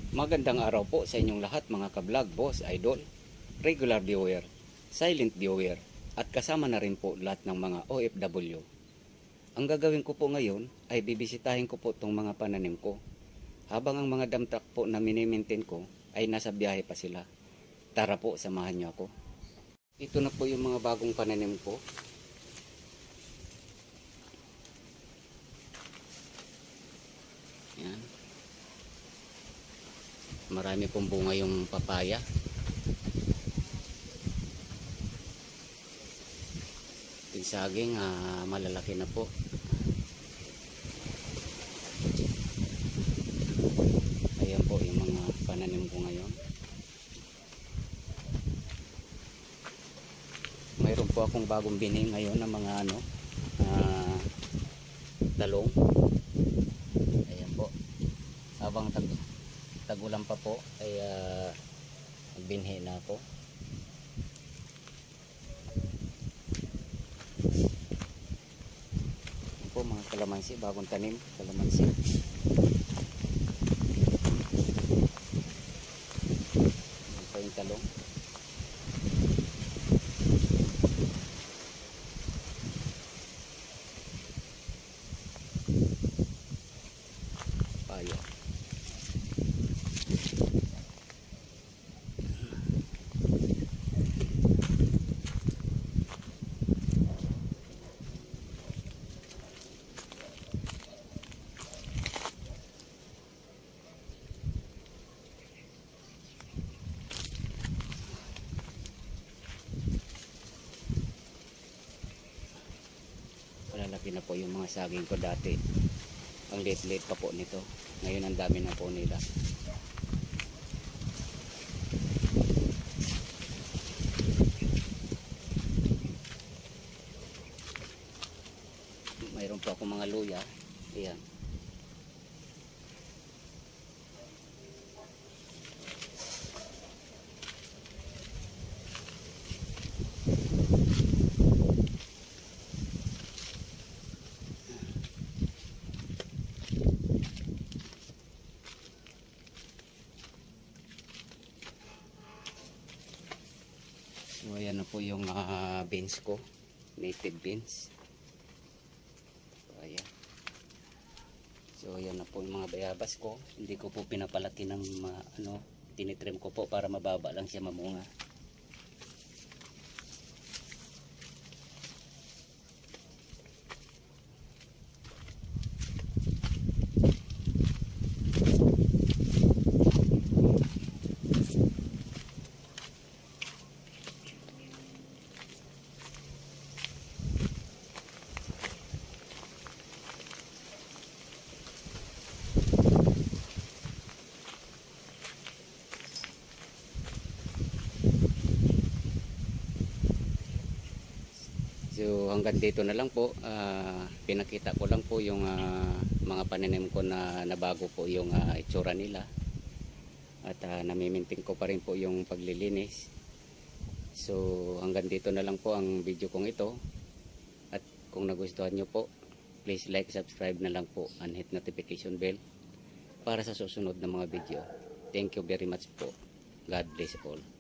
Magandang araw po sa inyong lahat mga ka-vlog, boss, idol, regular viewer, silent viewer, at kasama na rin po lahat ng mga OFW. Ang gagawin ko po ngayon ay bibisitahin ko po itong mga pananim ko. Habang ang mga dump truck po na minimaintain ko ay nasa biyahe pa sila. Tara po, samahan niyo ako. Ito na po yung mga bagong pananim ko. Yan. Marami pong bunga yung papaya. Yung saging malalaki na po. Ayan po yung mga pananim ko ngayon. Mayroon po akong bagong bining ngayon ng mga talong. Ayan po. Habang tagulan pa po ay binhi na ako. Ayan po mga kalamansi, bagong tanim kalamansi. Ayan po yung talong. Payo. Malalaki na po yung mga saging ko dati. Ang liit-liit pa po nito. Ngayon ang dami na po nila. Mayroon po akong mga luya. Ayan. So ayan na po yung beans ko, native beans. So ayan na po yung mga bayabas ko. Hindi ko po pinapalaki ng tinitrim ko po para mababa lang siya mamunga. So hanggang dito na lang po, pinakita ko lang po yung mga pananim ko na nabago po yung itsura nila. At namiminting ko pa rin po yung paglilinis. So hanggang dito na lang po ang video kong ito. At kung nagustuhan nyo po, please like, subscribe na lang po and hit notification bell para sa susunod na mga video. Thank you very much po. God bless all.